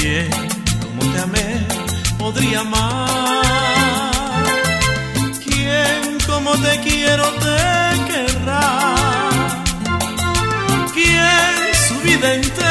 ¿Quién como te amé podría amar? ¿Quién como te quiero te querrá? ¿Quién su vida entera